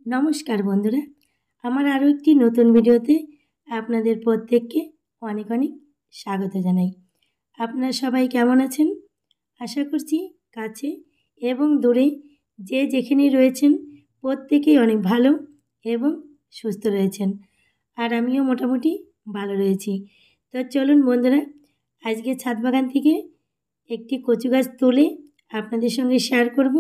নমস্কার বন্ধুরা, আমার আরও একটি নতুন ভিডিওতে আপনাদের প্রত্যেককে অনেক অনেক স্বাগত জানাই। আপনারা সবাই কেমন আছেন? আশা করছি কাছে এবং দূরে যে যেখানে রয়েছেন প্রত্যেকেই অনেক ভালো এবং সুস্থ রয়েছেন। আর আমিও মোটামুটি ভালো রয়েছি। তো চলুন বন্ধুরা, আজকে ছাদ বাগান থেকে একটি কচু গাছ তুলে আপনাদের সঙ্গে শেয়ার করব।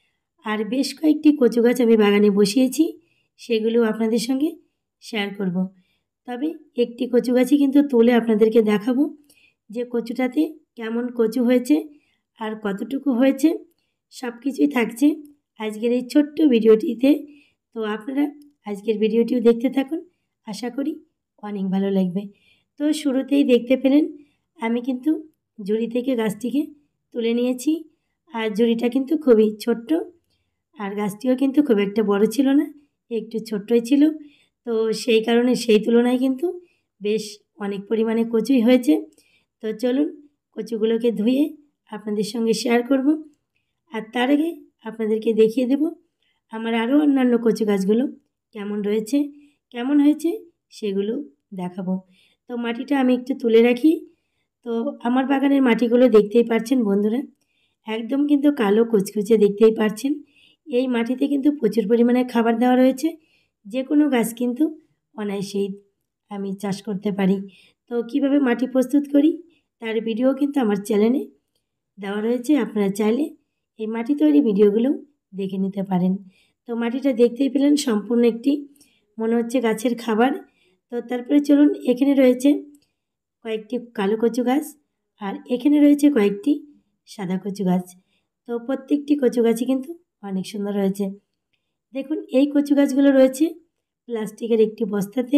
আর বেশ কয়েকটি কচু গাছ আমি বাগানে বসিয়েছি, সেগুলো আপনাদের সঙ্গে শেয়ার করব। তবে একটি কচু গাছই কিন্তু তুলে আপনাদেরকে দেখাবো যে কচুটাতে কেমন কচু হয়েছে আর কতটুকু হয়েছে, সব কিছুই থাকছে আজকের এই ছোট্ট ভিডিওটিতে। তো আপনারা আজকের ভিডিওটিও দেখতে থাকুন, আশা করি অনেক ভালো লাগবে। তো শুরুতেই দেখতে পেলেন আমি কিন্তু ঝুড়ি থেকে গাছটিকে তুলে নিয়েছি। আর ঝুড়িটা কিন্তু খুবই ছোট্ট, আর গাছটিও কিন্তু খুব একটা বড় ছিল না, একটু ছোট্টই ছিল। তো সেই কারণে সেই তুলনায় কিন্তু বেশ অনেক পরিমাণে কচুই হয়েছে। তো চলুন কচুগুলোকে ধুয়ে আপনাদের সঙ্গে শেয়ার করব। আর তার আগে আপনাদেরকে দেখিয়ে দেব আমার আরও অন্যান্য কচু গাছগুলো কেমন রয়েছে, কেমন হয়েছে সেগুলো দেখাবো। তো মাটিটা আমি একটু তুলে রাখি। তো আমার বাগানের মাটিগুলো দেখতেই পাচ্ছেন বন্ধুরা, একদম কিন্তু কালো কুচকুচে, দেখতেই পাচ্ছেন। এই মাটিতে কিন্তু প্রচুর পরিমাণে খাবার দেওয়া রয়েছে, যে কোনো গাছ কিন্তু অনায়াসেই আমি চাষ করতে পারি। তো কিভাবে মাটি প্রস্তুত করি তার ভিডিও কিন্তু আমার চ্যানেলে দেওয়া রয়েছে, আপনারা চাইলে এই মাটি তৈরি ভিডিওগুলো দেখে নিতে পারেন। তো মাটিটা দেখতেই পেলেন সম্পূর্ণ একটি মনে হচ্ছে গাছের খাবার। তো তারপরে চলুন, এখানে রয়েছে কয়েকটি কালো কচু গাছ আর এখানে রয়েছে কয়েকটি সাদা কচু গাছ। তো প্রত্যেকটি কচু গাছই কিন্তু অনেক সুন্দর হয়েছে। দেখুন এই কচু গাছগুলো রয়েছে প্লাস্টিকের একটি বস্তাতে,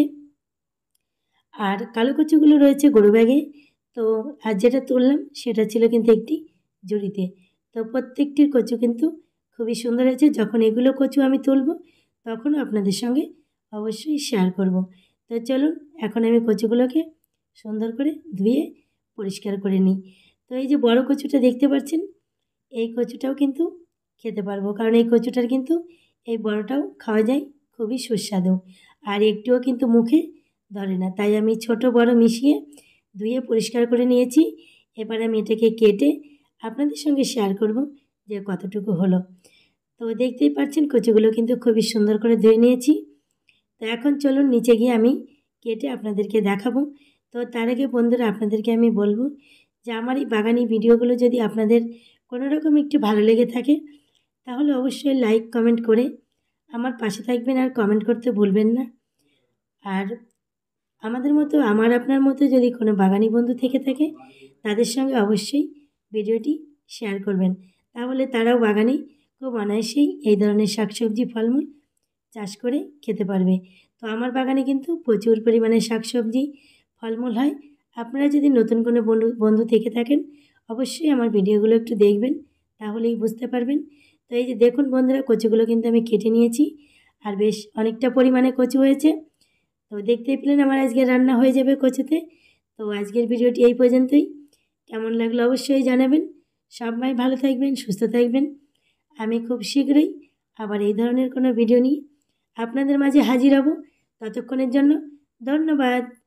আর কালো কচুগুলো রয়েছে গরু ব্যাগে। তো আর যেটা তুললাম সেটা ছিল কিন্তু একটি ঝুড়িতে। তো প্রত্যেকটির কচু কিন্তু খুবই সুন্দর হয়েছে। যখন এগুলো কচু আমি তুলব তখনও আপনাদের সঙ্গে অবশ্যই শেয়ার করব। তো চলুন এখন আমি কচুগুলোকে সুন্দর করে ধুয়ে পরিষ্কার করে নিই। তো এই যে বড় কচুটা দেখতে পাচ্ছেন, এই কচুটাও কিন্তু খেতে পারবো, কারণ এই কচুটার কিন্তু এই বড়টাও খাওয়া যায়, খুবই সুস্বাদু আর একটুও কিন্তু মুখে ধরে না। তাই আমি ছোট বড় মিশিয়ে ধুয়ে পরিষ্কার করে নিয়েছি। এবার আমি এটাকে কেটে আপনাদের সঙ্গে শেয়ার করব যে কতটুকু হলো। তো দেখতেই পাচ্ছেন কচুগুলো কিন্তু খুবই সুন্দর করে ধুয়ে নিয়েছি। তো এখন চলুন নিচে গিয়ে আমি কেটে আপনাদেরকে দেখাবো। তো তার আগে বন্ধুরা আপনাদেরকে আমি বলবো যে আমার এই বাগানি ভিডিওগুলো যদি আপনাদের কোনো রকম একটু ভালো লেগে থাকে তাহলে অবশ্যই লাইক কমেন্ট করে আমার পাশে থাকবেন আর কমেন্ট করতে ভুলবেন না। আর আমাদের মতো আপনার মতো যদি কোনো বাগানি বন্ধু থেকে থাকে তাদের সঙ্গে অবশ্যই ভিডিওটি শেয়ার করবেন, তাহলে তারাও বাগানে খুব অনায়াসেই এই ধরনের শাকসবজি ফলমূল চাষ করে খেতে পারবে। তো আমার বাগানে কিন্তু প্রচুর পরিমাণে শাকসবজি ফলমূল হয়। আপনারা যদি নতুন কোনো বন্ধু থেকে থাকেন অবশ্যই আমার ভিডিওগুলো একটু দেখবেন, তাহলেই বুঝতে পারবেন। তো এই যে দেখুন বন্ধুরা, কচুগুলো কিন্তু আমি কেটে নিয়েছি আর বেশ অনেকটা পরিমাণে কচু হয়েছে। তো দেখতেই পেলেন আমার আজকে রান্না হয়ে যাবে কচুতে। তো আজকের ভিডিওটি এই পর্যন্তই। কেমন লাগলো অবশ্যই জানাবেন। সবাই ভালো থাকবেন, সুস্থ থাকবেন। আমি খুব শীঘ্রই আবার এই ধরনের কোনো ভিডিও নিয়ে আপনাদের মাঝে হাজির হব। ততক্ষণের জন্য ধন্যবাদ।